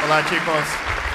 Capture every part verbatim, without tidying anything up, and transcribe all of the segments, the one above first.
Hola chicos.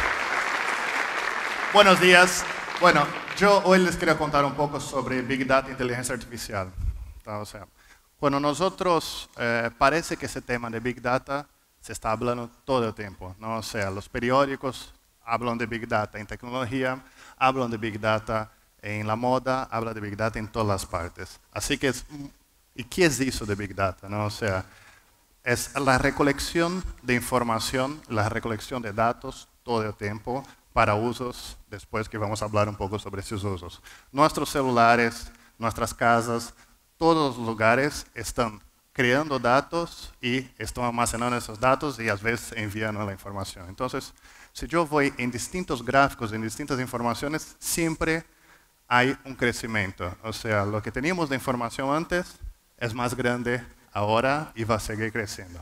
Buenos días. Bueno, yo hoy les quería contar un poco sobre Big Data e inteligencia artificial. O sea, cuando nosotros, eh, parece que ese tema de Big Data se está hablando todo el tiempo, ¿no? O sea, los periódicos hablan de Big Data en tecnología, hablan de Big Data en la moda, hablan de Big Data en todas las partes. Así que, es, ¿y qué es eso de Big Data? ¿No? O sea, es la recolección de información, la recolección de datos todo el tiempo para usos, después que vamos a hablar un poco sobre esos usos. Nuestros celulares, nuestras casas, todos los lugares están creando datos y están almacenando esos datos y a veces enviando la información. Entonces, si yo voy en distintos gráficos, en distintas informaciones, siempre hay un crecimiento. O sea, lo que teníamos de información antes es más grande ahora y va a seguir creciendo.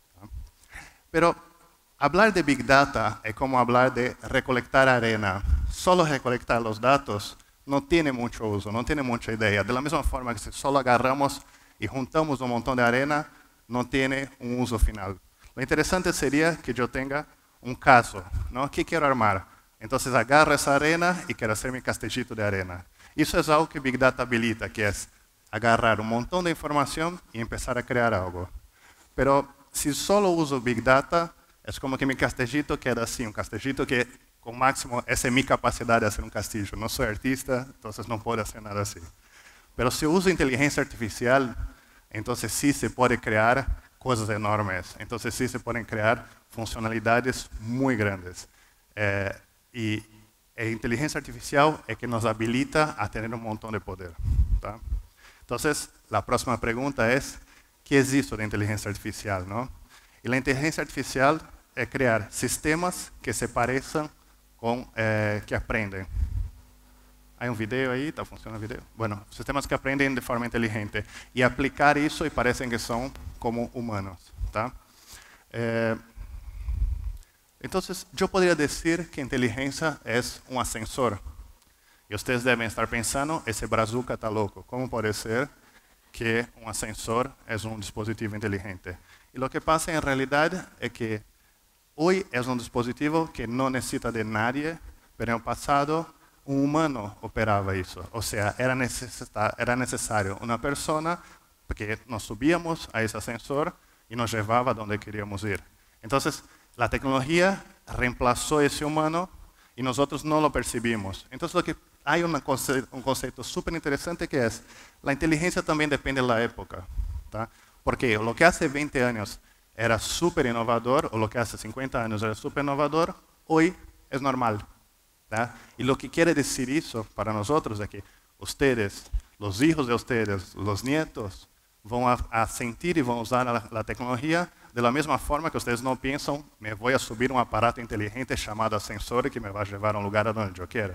Pero hablar de Big Data es como hablar de recolectar arena. Solo recolectar los datos no tiene mucho uso, no tiene mucha idea. De la misma forma que si solo agarramos y juntamos un montón de arena, no tiene un uso final. Lo interesante sería que yo tenga un caso, ¿no? ¿Qué quiero armar? Entonces agarro esa arena y quiero hacer mi castellito de arena. Eso es algo que Big Data habilita, que es agarrar un montón de información y empezar a crear algo. Pero si solo uso Big Data, es como que mi castellito queda así, un castellito que con máximo, esa es mi capacidad de hacer un castillo. No soy artista, entonces no puedo hacer nada así. Pero si uso inteligencia artificial, entonces sí se puede crear cosas enormes. Entonces sí se pueden crear funcionalidades muy grandes. Eh, y la inteligencia artificial es que nos habilita a tener un montón de poder. ¿Tá? Entonces, la próxima pregunta es, ¿qué es eso de inteligencia artificial? ¿No? Y la inteligencia artificial es crear sistemas que se parecen con, eh, que aprenden. ¿Hay un video ahí? ¿Está funcionando el video? Bueno, sistemas que aprenden de forma inteligente. Y aplicar eso y parecen que son como humanos. ¿Tá? Eh, entonces, yo podría decir que inteligencia es un ascensor. Y ustedes deben estar pensando, ese brazuca está loco. ¿Cómo puede ser que un ascensor es un dispositivo inteligente? Y lo que pasa en realidad es que hoy es un dispositivo que no necesita de nadie, pero en el pasado un humano operaba eso. O sea, era, era necesario una persona que nos subíamos a ese ascensor y nos llevaba donde queríamos ir. Entonces, la tecnología reemplazó a ese humano y nosotros no lo percibimos. Entonces, lo que hay un concepto, un concepto súper interesante que es, la inteligencia también depende de la época. ¿Tá? Porque lo que hace veinte años era súper innovador, o lo que hace cincuenta años era súper innovador, hoy es normal. ¿Tá? Y lo que quiere decir eso para nosotros es que ustedes, los hijos de ustedes, los nietos, van a, a sentir y van a usar la, la tecnología de la misma forma que ustedes no piensan, me voy a subir un aparato inteligente llamado ascensor que me va a llevar a un lugar a donde yo quiera.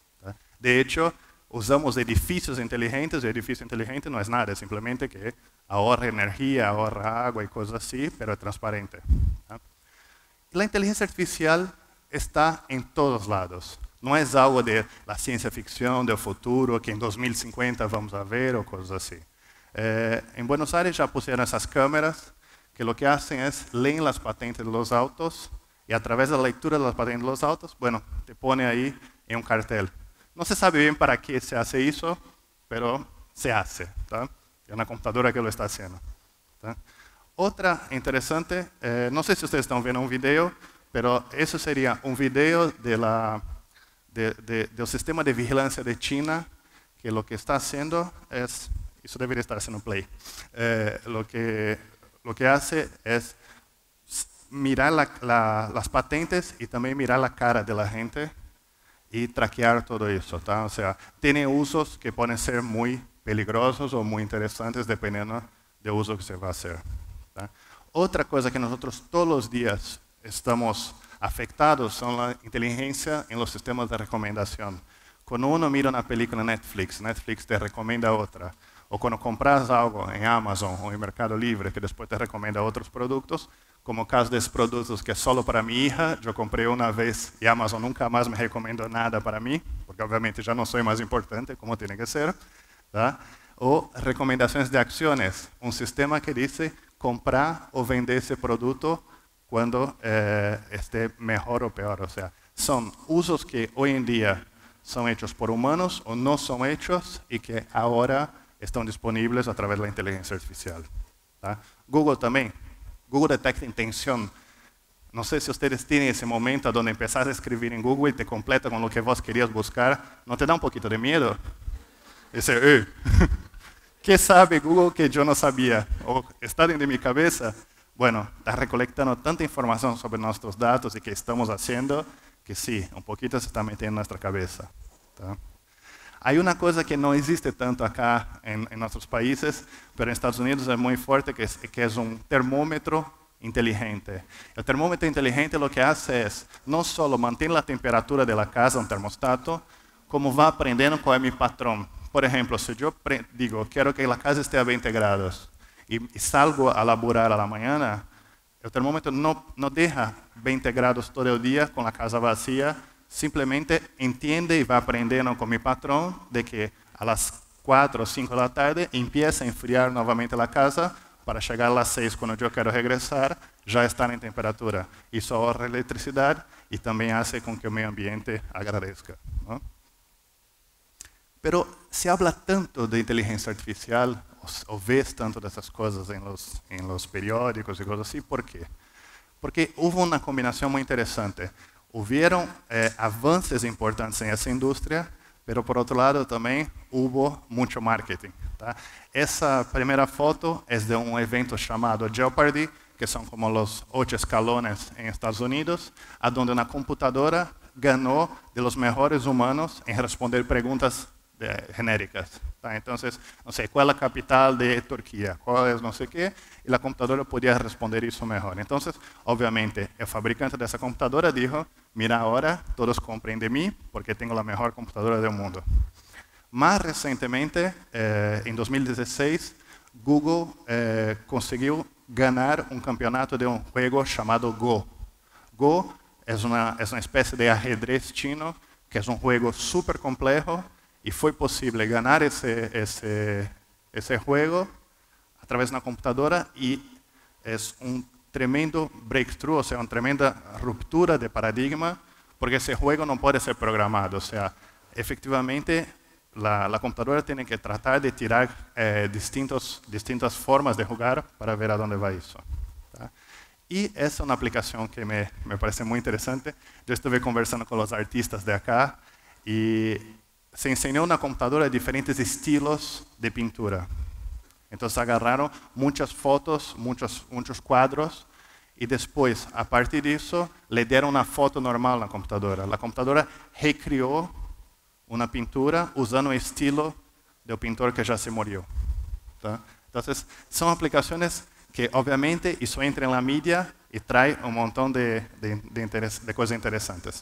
De hecho, usamos edificios inteligentes, y edificio inteligente no es nada, es simplemente que ahorra energía, ahorra agua y cosas así, pero es transparente. ¿tá? La inteligencia artificial está en todos lados. No es algo de la ciencia ficción, del futuro, que en dos mil cincuenta vamos a ver o cosas así. Eh, en Buenos Aires ya pusieron esas cámaras que lo que hacen es leen las patentes de los autos y a través de la lectura de las patentes de los autos, bueno, te pone ahí en un cartel. No se sabe bien para qué se hace eso, pero se hace. ¿tá? Es una computadora que lo está haciendo. ¿tá? Otra interesante, eh, no sé si ustedes están viendo un video, pero eso sería un video de la, de, de, del sistema de vigilancia de China, que lo que está haciendo es, eso debería estar haciendo play, eh, lo, que, lo que hace es mirar la, la, las patentes y también mirar la cara de la gente, y traquear todo eso. ¿tá? O sea, tiene usos que pueden ser muy peligrosos o muy interesantes dependiendo del uso que se va a hacer. ¿tá? Otra cosa que nosotros todos los días estamos afectados son la inteligencia en los sistemas de recomendación. Cuando uno mira una película en Netflix, Netflix te recomienda otra. O cuando compras algo en Amazon o en Mercado Libre, que después te recomienda otros productos, como el caso de esos productos que es solo para mi hija, yo compré una vez y Amazon nunca más me recomendó nada para mí, porque obviamente ya no soy más importante como tiene que ser. ¿tá? O recomendaciones de acciones, un sistema que dice comprar o vender ese producto quando eh, esté melhor ou pior. Ou seja, são usos que hoje em dia são hechos por humanos ou não são hechos e que agora estão disponíveis através da inteligência artificial. Tá? Google também. Google detecta intenção. Não sei se vocês têm esse momento onde empezás a escrever em Google e te completa com o que vos querias buscar. ¿No te dá um pouquinho de medo? Dice, eh, ¿qué sabe Google que eu não sabia? ¿O está dentro de minha cabeça? Bueno, está recolectando tanta informação sobre nossos dados e que estamos fazendo, que sí, un poquito se está metiendo en nuestra cabeza. ¿Tá? Hay una cosa que no existe tanto acá en, en nuestros países, pero en Estados Unidos es muy fuerte, que es, que es un termómetro inteligente. El termómetro inteligente lo que hace es no solo mantener la temperatura de la casa, un termostato, como va aprendiendo cuál es mi patrón. Por ejemplo, si yo digo, quiero que la casa esté a veinte grados y, y salgo a laburar a la mañana, el termómetro no, no deja veinte grados todo el día con la casa vacía, simplemente entiende y va aprendiendo con mi patrón de que a las cuatro o cinco de la tarde empieza a enfriar nuevamente la casa para llegar a las seis cuando yo quiero regresar, ya estar en temperatura. Eso ahorra electricidad y también hace con que el medio ambiente agradezca, ¿no? Pero se habla tanto de inteligencia artificial, o ves tanto de essas coisas em los, em los periódicos e coisas assim, por quê? Porque houve uma combinação muito interessante. Houveram eh, avanços importantes em essa indústria, mas por outro lado também houve muito marketing. Tá? Essa primeira foto é de um evento chamado Jeopardy, que são como os oito escalones em Estados Unidos, onde uma computadora ganhou de los melhores humanos em responder perguntas de, genéricas. Tá? Então, não sei, qual é a capital de Turquia, qual é não sei o quê, e a computadora podia responder isso melhor. Então, obviamente, o fabricante dessa computadora disse, mira agora, todos comprem de mim, porque tenho a melhor computadora do mundo. Mais recentemente, eh, em dois mil e dezesseis, Google eh, conseguiu ganhar um campeonato de um jogo chamado Go. Go é uma, é uma espécie de ajedrez chino, que é um jogo super complexo, e foi possível ganhar esse, esse, esse jogo através de uma computadora, e é um tremendo breakthrough, ou seja, uma tremenda ruptura de paradigma, porque esse jogo não pode ser programado, ou seja, efetivamente, La, la computadora tiene que tratar de tirar eh, distintos, distintas formas de jugar para ver a dónde va eso. ¿Tá? Y esa es una aplicación que me, me parece muy interesante. Yo estuve conversando con los artistas de acá y se enseñó una computadora de diferentes estilos de pintura. Entonces agarraron muchas fotos, muchos, muchos cuadros y después, a partir de eso, le dieron una foto normal a la computadora. La computadora recrió uma pintura usando o estilo do pintor que já se morreu. Tá? Então, são aplicações que, obviamente, isso entra na mídia e traz um montão de, de, de, de coisas interessantes.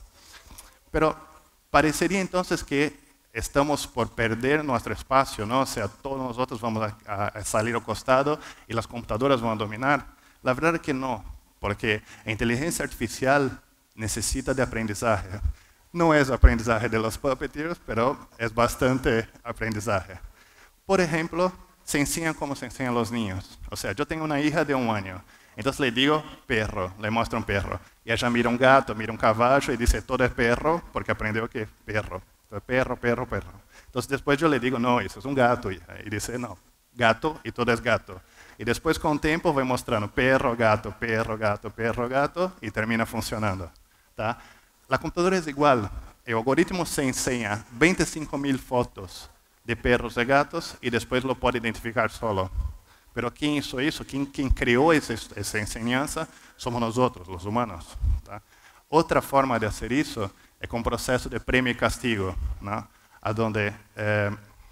Mas pareceria, então, que estamos por perder nosso espaço, não? Ou seja, todos nós vamos a, a sair ao costado e as computadoras vão dominar. A verdade é que não, porque a inteligência artificial necessita de aprendizagem. Não é o aprendizagem de los puppeteers, pero é bastante aprendizagem. Por exemplo, se ensina como se ensina a los niños. O sea, eu tenho uma hija de um ano. Então, le digo perro, le mostro um perro. E ela mira um gato, mira um cavalo e diz, todo é perro, porque aprendeu que é perro. Então, perro, perro, perro. Então, depois eu le digo, não, isso é um gato. E diz, não, gato e todo é gato. E depois, com o tempo, vai mostrando perro, gato, perro, gato, perro, gato, e termina funcionando. Tá? A computadora é igual. O algoritmo se ensina veinticinco mil fotos de perros e gatos e depois lo pode identificar solo. Pero quem hizo isso, quem, quem criou essa, essa enseñança, somos nós outros, os humanos. Tá? Outra forma de fazer isso é com o processo de prêmio e castigo, né? Onde eh,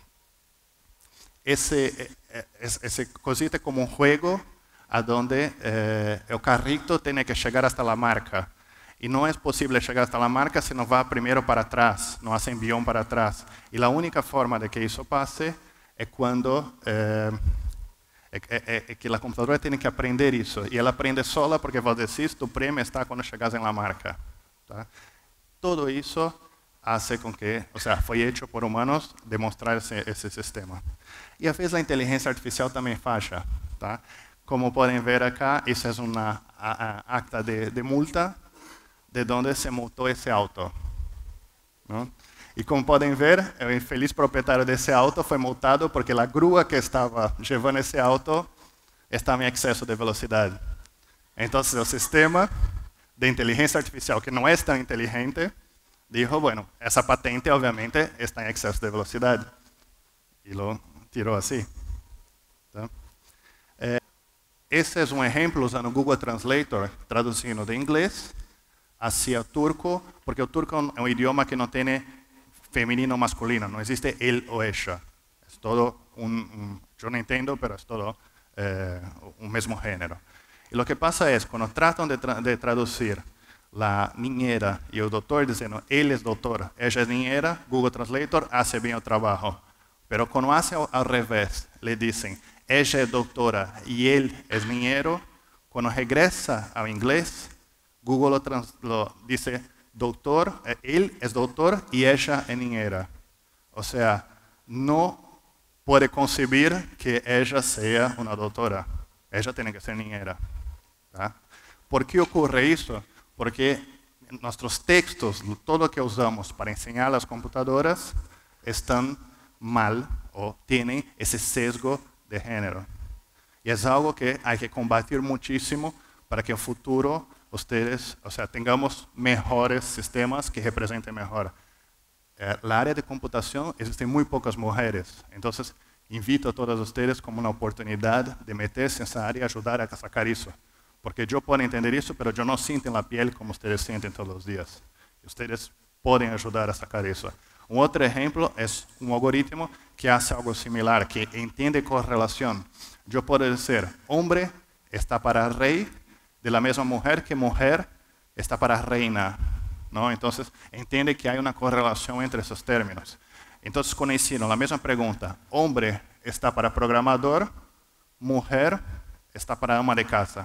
esse, esse cosita é como um jogo, onde eh, o carrito tem que chegar até a marca. E não é possível chegar até a marca se não vai primeiro para trás, não há envião para trás. E a única forma de que isso passe é quando eh, é, é, é que a computadora tem que aprender isso. E ela aprende sola porque vos decís, tu prêmio está quando chegas na marca. Tá? Todo isso hace com que, ou seja, foi hecho por humanos demonstrar esse, esse sistema. E às vezes a inteligência artificial também falha. Tá? como pueden ver acá, esa es una a, a, acta de, de multa de donde se multó ese auto, ¿no? Y como pueden ver, el infeliz propietario de ese auto fue multado porque la grúa que estaba llevando ese auto estaba en exceso de velocidad. Entonces el sistema de inteligencia artificial, que no es tan inteligente, dijo, bueno, esa patente obviamente está en exceso de velocidad. Y lo tiró así. ¿Tá? Eh, ese es un ejemplo usando Google Translator, traduciendo de inglés hacia turco, porque el turco es un idioma que no tiene femenino o masculino, no existe él o ella. Es todo un, un yo no entiendo, pero es todo eh, un mismo género. Y lo que pasa es, cuando tratan de, tra de traducir la niñera y el doctor diciendo, él es doctor, ella es niñera, Google Translator hace bien el trabajo. Pero cuando hace al revés, le dicen, ella es doctora y él es niñero, cuando regresa al inglés, Google lo, trans lo dice, doctor, él es doctor y ella es niñera. O sea, no puede concebir que ella sea una doctora. Ella tiene que ser niñera. ¿Tá? ¿Por qué ocurre eso? Porque nuestros textos, todo lo que usamos para enseñar a las computadoras, están mal o tienen ese sesgo de género. Y es algo que hay que combatir muchísimo para que en el futuro ustedes, o sea, tengamos mejores sistemas que representen mejor. Eh, la área de computación existen muy pocas mujeres, entonces invito a todos ustedes como una oportunidad de meterse en esa área y ayudar a sacar eso. Porque yo puedo entender eso, pero yo no siento en la piel como ustedes sienten todos los días. Ustedes pueden ayudar a sacar eso. Un otro ejemplo es un algoritmo que hace algo similar, que entiende correlación. Yo puedo decir, hombre está para rey, de la misma mujer que mujer está para reina, ¿no? Entonces, entiende que hay una correlación entre esos términos. Entonces, cuando hicieron la misma pregunta, hombre está para programador, mujer está para ama de casa.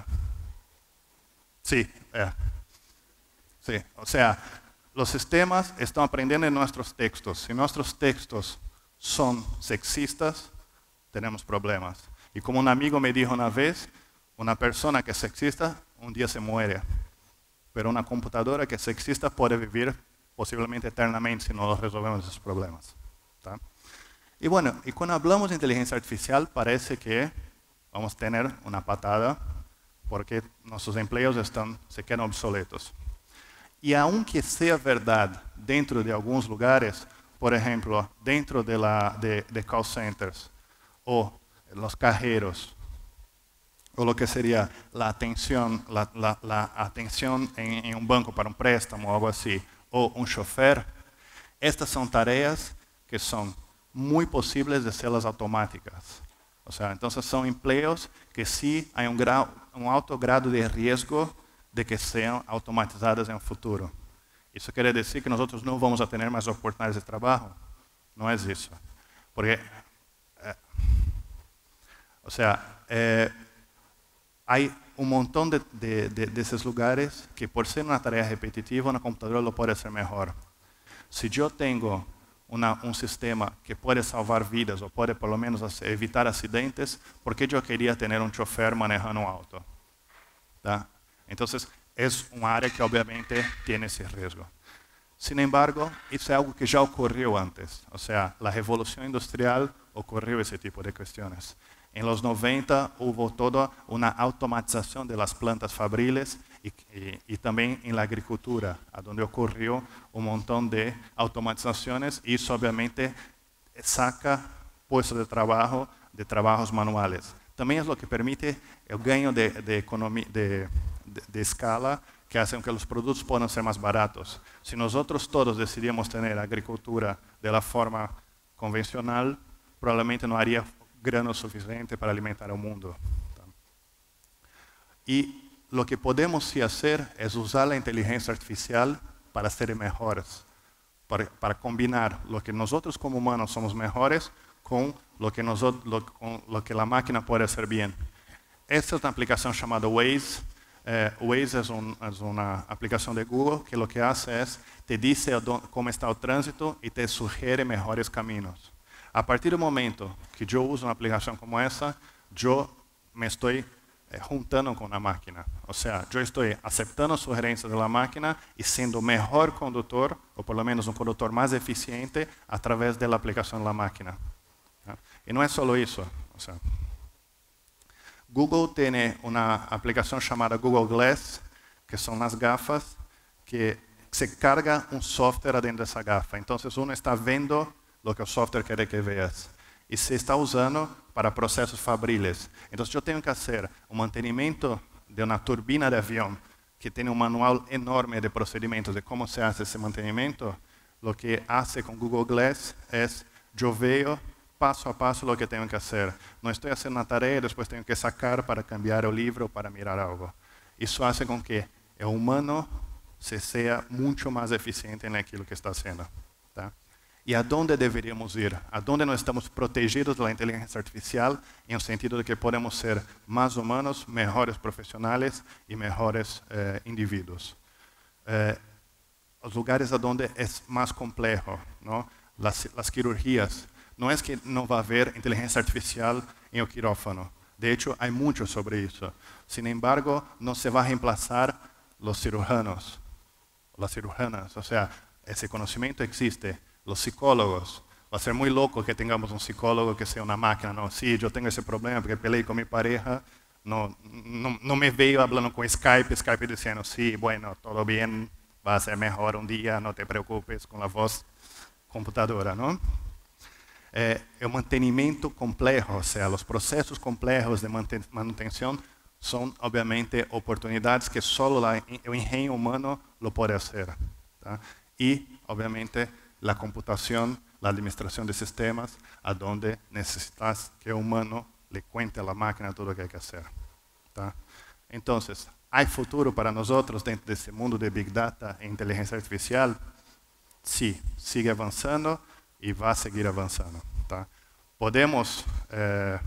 Sí, eh. sí, o sea, los sistemas están aprendiendo en nuestros textos. Si nuestros textos son sexistas, tenemos problemas. Y como un amigo me dijo una vez, una persona que es sexista un día se muere, pero una computadora que es sexista puede vivir posiblemente eternamente si no resolvemos esos problemas. ¿Tá? Y bueno, y cuando hablamos de inteligencia artificial parece que vamos a tener una patada porque nuestros empleos están, se quedan obsoletos. Y aunque sea verdad dentro de algunos lugares, por ejemplo, dentro de, la, de, de call centers o los cajeros, o lo que sería la atención, la, la, la atención en, en un banco para un préstamo o algo así, o un chofer, estas son tareas que son muy posibles de serlas automáticas. O sea, entonces son empleos que sí hay un, grado, un alto grado de riesgo de que sean automatizadas en el futuro. Eso quiere decir que nosotros no vamos a tener más oportunidades de trabajo. No es eso. Porque, eh, o sea, eh, hay un montón de, de, de, de esos lugares que por ser una tarea repetitiva, una computadora lo puede hacer mejor. Si yo tengo Una, un sistema que puede salvar vidas o puede por lo menos evitar accidentes, ¿por qué yo quería tener un chofer manejando un auto? ¿Tá? Entonces, es un área que obviamente tiene ese riesgo. Sin embargo, eso es algo que ya ocurrió antes. O sea, la revolución industrial ocurrió ese tipo de cuestiones. En los noventa hubo toda una automatización de las plantas fabriles y, y, y también en la agricultura, a donde ocurrió un montón de automatizaciones y eso obviamente saca puestos de trabajo de trabajos manuales. También es lo que permite el gaño de, de, de, de, de escala que hace que los productos puedan ser más baratos. Si nosotros todos decidíamos tener agricultura de la forma convencional, probablemente no haría grano suficiente para alimentar al mundo. Y lo que podemos sí hacer es usar la inteligencia artificial para ser mejores, para, para combinar lo que nosotros como humanos somos mejores con lo que, nosotros, lo, con lo que la máquina puede hacer bien. Esta es una aplicación llamada Waze. Eh, Waze es, un, es una aplicación de Google que lo que hace es, te dice cómo está el tránsito y te sugiere mejores caminos. A partir del momento que yo uso una aplicación como esa, yo me estoy eh, juntando con la máquina. O sea, yo estoy aceptando sugerencias de la máquina y siendo mejor conductor, o por lo menos un conductor más eficiente a través de la aplicación de la máquina. ¿Ya? Y no es solo eso. O sea, Google tiene una aplicación llamada Google Glass, que son las gafas que se carga un software adentro de esa gafa. Entonces uno está viendo lo que el software quiere que veas. Y se está usando para procesos fabriles. Entonces yo tengo que hacer un mantenimiento de una turbina de avión que tiene un manual enorme de procedimientos de cómo se hace ese mantenimiento. Lo que hace con Google Glass es, yo veo paso a paso lo que tengo que hacer. No estoy haciendo una tarea y después tengo que sacar para cambiar el libro, para mirar algo. Eso hace con que el humano se sea mucho más eficiente en aquilo que está haciendo. ¿Tá? ¿Y a dónde deberíamos ir? ¿A dónde nos estamos protegidos de la inteligencia artificial en el sentido de que podemos ser más humanos, mejores profesionales y mejores eh, individuos? Eh, los lugares a donde es más complejo, ¿no? Las, las cirugías. No es que no va a haber inteligencia artificial en el quirófano. De hecho, hay mucho sobre eso. Sin embargo, no se va a reemplazar los cirujanos, las cirujanas. O sea, ese conocimiento existe. Los psicólogos. Va a ser muy loco que tengamos un psicólogo que sea una máquina. No, sí, yo tengo ese problema porque peleé con mi pareja. No, no, no me veo hablando con Skype, Skype diciendo, sí, bueno, todo bien, va a ser mejor un día, no te preocupes, con la voz computadora, ¿no? Eh, el mantenimiento complejo, o sea, los procesos complejos de manutención son obviamente oportunidades que solo la, el ingenio humano lo puede hacer. ¿Tá? Y obviamente la computación, la administración de sistemas, a donde necesitas que el humano le cuente a la máquina todo lo que hay que hacer. ¿Tá? Entonces, ¿hay futuro para nosotros dentro de este mundo de Big Data e inteligencia artificial? Sí, sigue avanzando y va a seguir avanzando. Tá? Podemos, eh,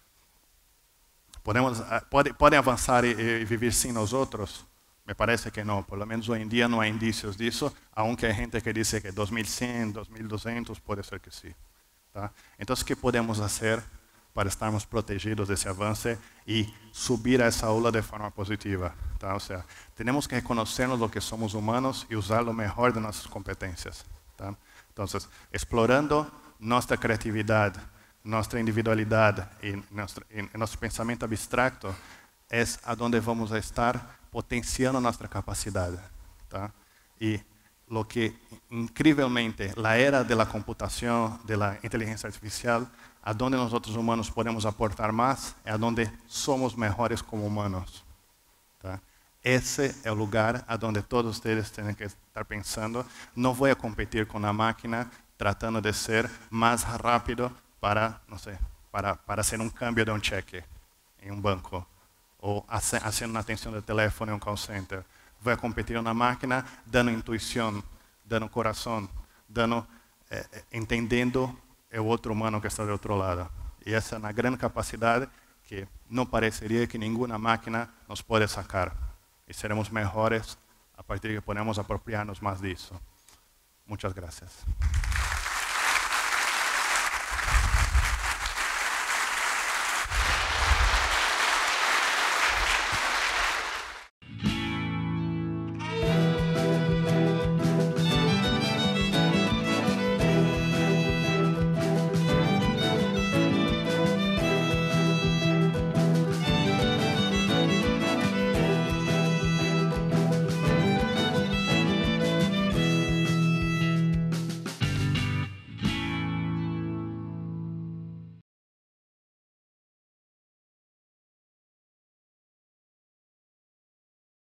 podemos pode, pueden avanzar y, y vivir sin nosotros? Me parece que no, por lo menos hoy en día no hay indicios de eso, aunque hay gente que dice que dos mil cien, dos mil doscientos puede ser que sí. Tá? Entonces, ¿qué podemos hacer para estarmos protegidos de ese avance y subir a esa ola de forma positiva? Tá? O sea, tenemos que reconocernos lo que somos humanos y usar lo mejor de nuestras competencias. Tá? Entonces, explorando nuestra creatividad, nuestra individualidad y nuestro, y nuestro pensamiento abstracto es a donde vamos a estar potenciando nuestra capacidad. ¿Tá? Y lo que increíblemente la era de la computación, de la inteligencia artificial, a donde nosotros humanos podemos aportar más, es a donde somos mejores como humanos. ¿Tá? Ese es el lugar a donde todos ustedes tienen que estar pensando. No voy a competir con la máquina tratando de ser más rápido para, no sé, para, para hacer un cambio de un cheque en un banco o hace, haciendo una atención de teléfono en un call center. Voy a competir en una máquina dando intuición, dando corazón, dando, eh, entendiendo el otro humano que está del otro lado. Y esa es una gran capacidad que no parecería que ninguna máquina nos puede sacar. Y seremos mejores a partir de que podamos apropiarnos más de eso. Muchas gracias.